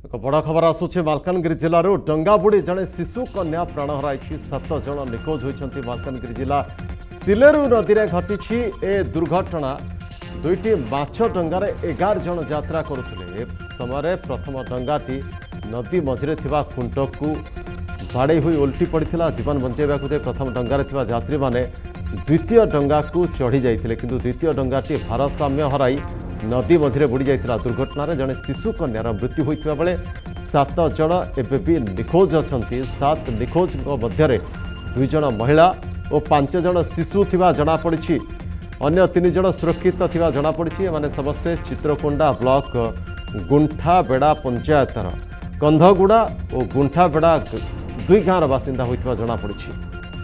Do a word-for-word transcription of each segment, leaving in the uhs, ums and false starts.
एक बड़ खबर आसूची मालकानगिरी जिलूर डंगा बुड़ी जड़े शिशु कन्या प्राण हराई सात जन निखोज होती। मालकानगिरी जिला सिलेरू नदी में घटी ए दुर्घटना। दुईटी माछ डंगार एगार जन यात्रा करुले समय प्रथम डंगाटी नदी मझिरे थिबा खुंटकू बाड़े हुई उल्टी पड़ता। जीवन बंचाइबा प्रथम डंगार थिबा यात्री माने द्वितीय डंगा को चढ़ी जाइथिले किंतु द्वितीय डंगाटी भारसाम्य हराई नदी मझिरे बुड़ी जाइथिला। दुर्घटना जड़े शिशु कन्यार मृत्यु होइथिबा बेले सात जन एबे भी निखोज अछंती। सात निखोज मध्य दुई जन महिला और पांच जन शिशु थिबा जणा पड़िछि। अन्य तीन जन सुरक्षित थिबा जणा पड़िछि। एमाने समस्ते चित्रकोंडा ब्लॉक गुंठाबेड़ा पंचायतर कंधगुड़ा और गुंठाबेड़ा दुई गाँव बासिंदा होइथिबा जणा पड़िछि।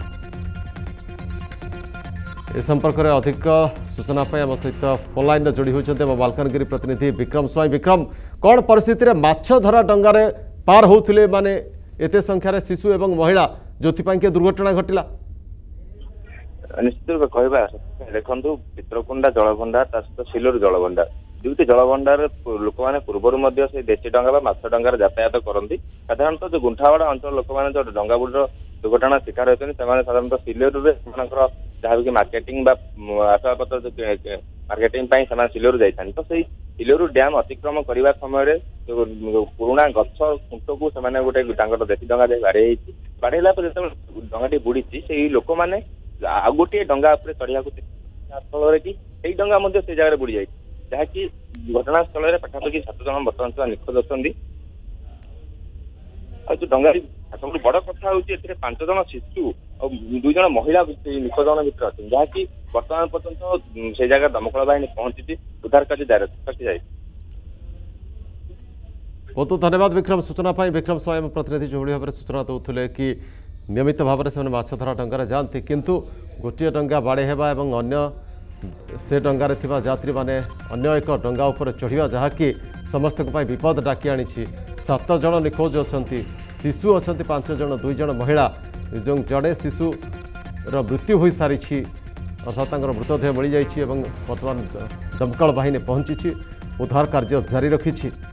ए संपर्क में अधिक सूचना आम सहित फोन लाइन जोड़ी होती मालकानगिरी प्रतिनिधि विक्रम स्वाई। विक्रम, कौन परिस्थिति रे माछ धरा डंगारे पार होउथिले माने एते संख्यार शिशु एवं महिला जो के दुर्घटना घटिला? निश्चित रूप कहवा देखु चित्रकोंडा जलभंडार सहित सिलोर जलभंडार दुईटी जलभंडार लोक मैंने पूर्वर से देशी डंगा माछ डंगार यातायात करती। साधारणतः जो गुंठावाड़ा अंचल लोक मैंने जो डंगा बुड़ीर दुर्घटना शिकार होती साधारणतः सिलोर जहाँ भी मार्केटिंग आसवाबपत्र मार्केटिंग सिलोर जाती। तो सही सिलोर डैम अतिक्रम करने समय पुराणा गछ खुंट को गोटे देशी डंगा बाड़े बाड़ेला जो डंगाटी बुड़ी से लोक मैंने आ गोटे डंगा चढ़िया फल कि डंगा से जगह बुड़ी जाए जहाँकि घटना स्थल में पाखापाखि सात जन बर्तमान सुधा निखोज अच्छी। जो डंगा सब बड़ कथा हूँ पांच जन शिशु और दुई जन महिला निखोज भितर अच्छे जहाँकि बर्तमान पर्यटन से जगह दमकल बाहिनी पहुंची उद्धार कार्य जारी। बहुत धन्यवाद विक्रम सूचना पाई। विक्रम स्वयं प्रतिनिधि जो भाव में सूचना दौले कि नियमित भाव में से माछ धरा डंगार जाती किंतु गोटे डंगा बाड़े हेबा एवं अन्य से डंगार थिबा यात्री माने अन्य एक डंगा उपर चढ़िया जहाँकि समस्त विपद डाकी आनी। सात जन निखोज अछंती, शिशु अछंती पांच जन, दुई जन महिला जो जड़े शिशु मृत्यु हो सारी अर्थात मृतदेह मिल जाइए। बर्तमान दमकल बाहिनी पहुंची उद्धार कार्य जारी रखी।